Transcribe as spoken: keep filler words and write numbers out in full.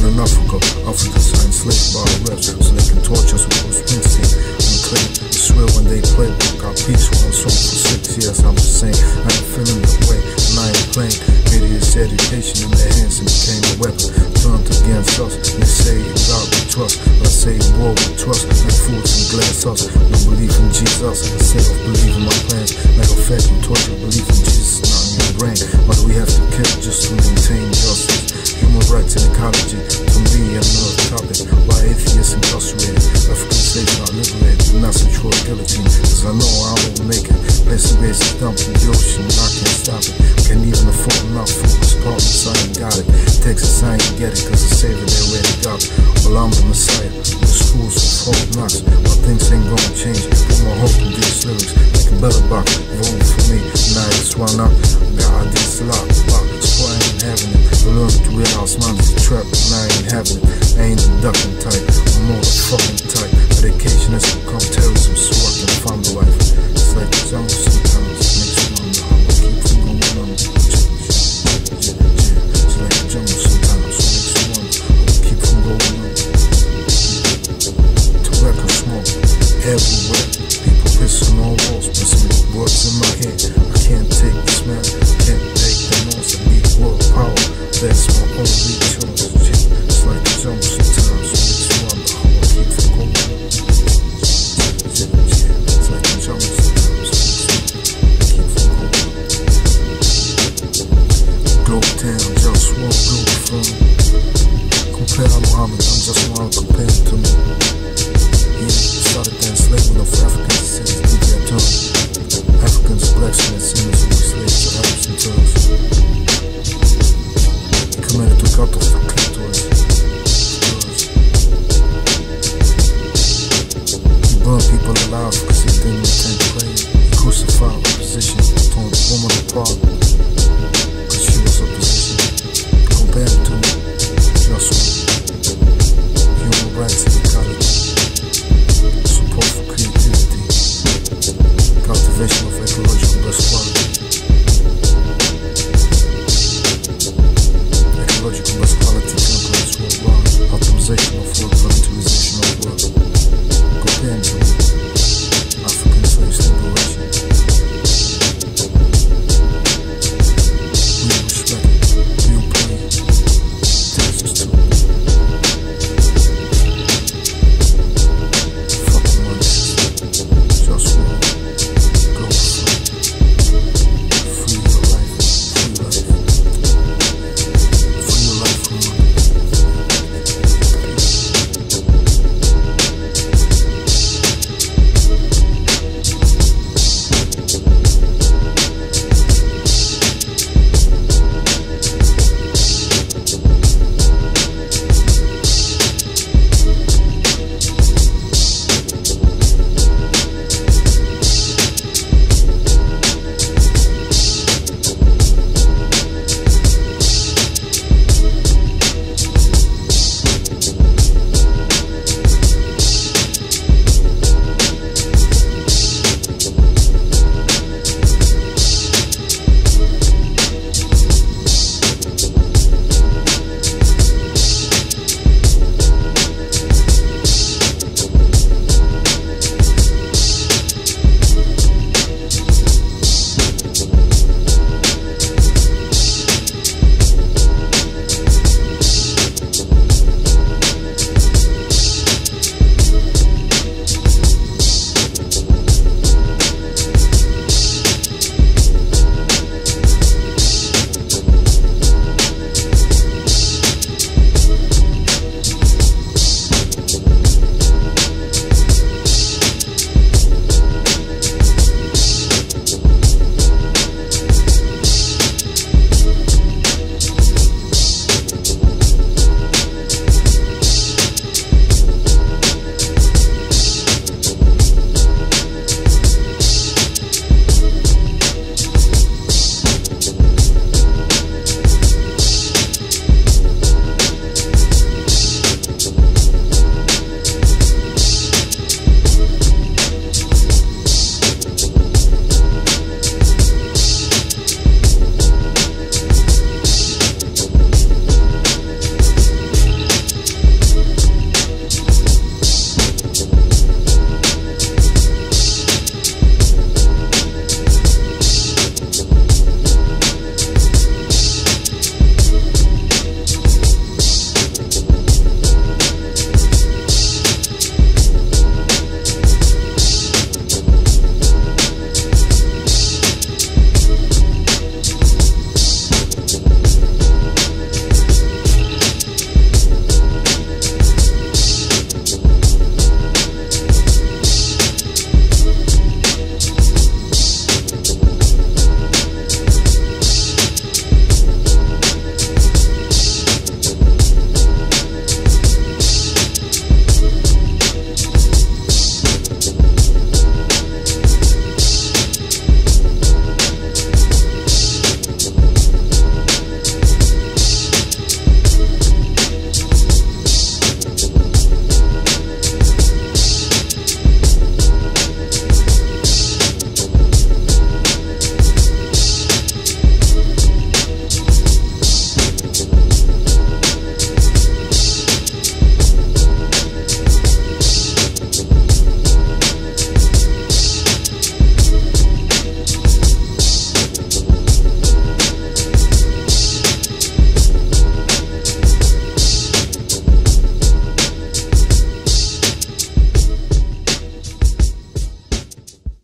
in Africa, Africans are enslaved by the reps, so they can torture us with Bruce Springsteen and claim. I swear when they play, got peace one song for six years. I'm just saying, I ain't feeling that way, and I ain't playing. Media's education in their hands and became a weapon turned against us. They say God we trust, but I say war we trust. Like fools and glass us, no belief in Jesus. Instead of believing my plans, like a fact you torture, belief in Jesus not in your brain. Why do we have to kill just to maintain justice? Human rights and ecology, to me another topic. Why atheists incarcerated, African slaves not liberated, message for guillotine. Cause I know I won't make it. Place to base is dumped in the ocean, I can't stop it. Can't even afford enough for this partners, I ain't got it. Texas, I ain't get it, cause the savior they already got it. Well, I'm the messiah, the schools of folk nuts. But things ain't gonna change, put my hope in these lyrics. Like a better box, vote for me, nah, that's why not. God, this lot, but that's why I ain't having it. I learned to realize mine is a trap, and I ain't having it. I ain't the ducking type, I'm more the fucking type. Medication has become terrorism, so I can find the life. It's like the jungle sometimes, it makes me wonder how I keep from going on. It's like the jungle sometimes, it makes me wonder how I keep from going on. Tobacco smoke everywhere, people pissing on walls, pressing with words in my head. I can't take the smell, can't take the noise, I need world power, that's my only choice. It's like the jungle sometimes, it makes me wonder how I keep from going on. It's like the jungle sometimes, I keep from going on. Globaltown, JustWar, Globalfirm. Compare to Muhammad, I'm just one compared to me. Yeah, started the enslavement of Africans since the beginning of time. Africans, blacks, and sinners were slaves to Arabs and Turks. He committed to cut off the declitorize. He burned people alive because he didn't intend to play. He crucified opposition, torn the woman apart because she was opposition. Compared to me, JustWar. Human rights and ecology. Support for creativity. Cultivation of ecological best quality. Ecological best quality templates worldwide. Automization